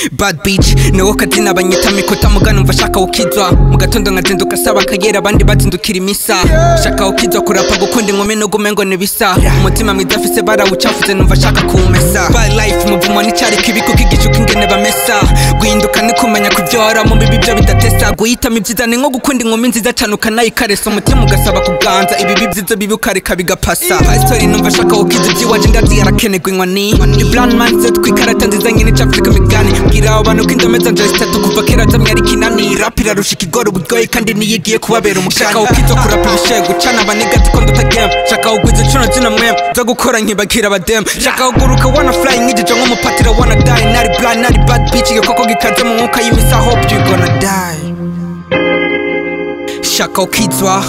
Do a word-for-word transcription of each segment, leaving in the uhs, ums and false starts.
Bad bitch niwo kazina banyita mikota mugana umva shaka ukizwa mu gatondo nkazinduka saba kagera abandi bazindukira imisa shaka ukizwa kurapa gukunda inkumi no gumengo nibisa umutima mwiza afise barawucafuze numva shaka kumesa bad life muvumo n'icari kibiko kigicuka ingene bamesa guhinduka ni kumenya kuvyora mu bibi byo bidatesa guhitamo ivyiza ni nko gukunda inkumi nziza cane ukanayikaresa umutima ugasaba kuganza ibibi vyiza bibi ukareka bigapasa pastori numva shaka ukizwa ivyiwaje ndazi yarakenegwa inkoni ni plan man set kwikarata nziza nyine c'Afrika migani bwira abantu ko indomeza nje zitatu kuva kera zamye ari kinani rap irarushika igora uburyohe kandi niyigiye kubabera umukanda shaka ukizwa kurapa ibishego cana abaniga dukondo ta game shaka ugwiza cuno zina mwem zo gukora nkibakira abadem shaka uguruka wanna fly nk'igije nk'umupatira wanna die nari blind nari bad bitch igikoko gikaze mu mwuka y'imisa hope you gonna die shaka ukizwa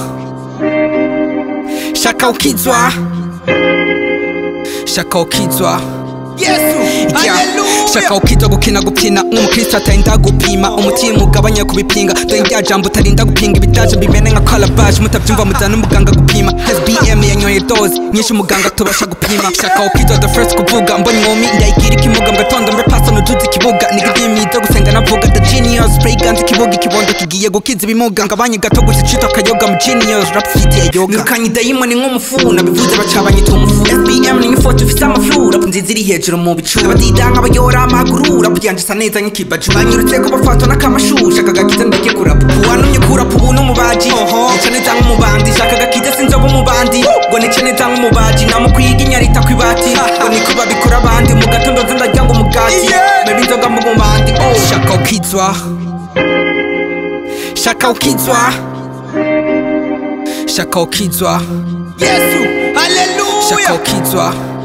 shaka ukizwa shaka ukizwa Yesu hallelujah shaka ukizwa gukina gupina nk'umukristo atarinda gupima umutima ugabanya kubipinga dore rya jambo utarinda gupinga ibidaje bimene nka calabash mutabyumva muzana umuganga gupima S B M yanyoye dose nyinshi umuganga tubasha gupima shaka ukizwa the first kuvuga mbonye inkumi ndayigira ikimuga mugatondo mbe pasa nujuze ikibuga nigidimizo gusenga navuga the genius spray guns ikibuga ikibondo kigiye gukiza ibimuga ngabanye gato gusicita kayoga mu genius rap city ya yoga nirukanye dayimoni nk'umufu nabivuze bacabanye tumufu S B M ni nk'ifoto ifite amaflu rap nziza iri hejuru mu bicu abadida nk'abayora amaguru rap yanjisa neza nk'ikibaju banyurutse ko bafatwa n'akamashusho akagakiza ndake kurapa wanumye kurapa ubu n'umubaji nica neza nk'umubandi shaka gakiza sinzoba umubandi ngo nica neza nk'umubaji namukwiga inyarita kwibati ngo niko babikora abandi mu gatondo nza ndarya ngo umugati mebe inzoga mu mubandi shaka ukizwa shaka ukizwa shaka ukizwa Yesu hallelujah shaka ukizwa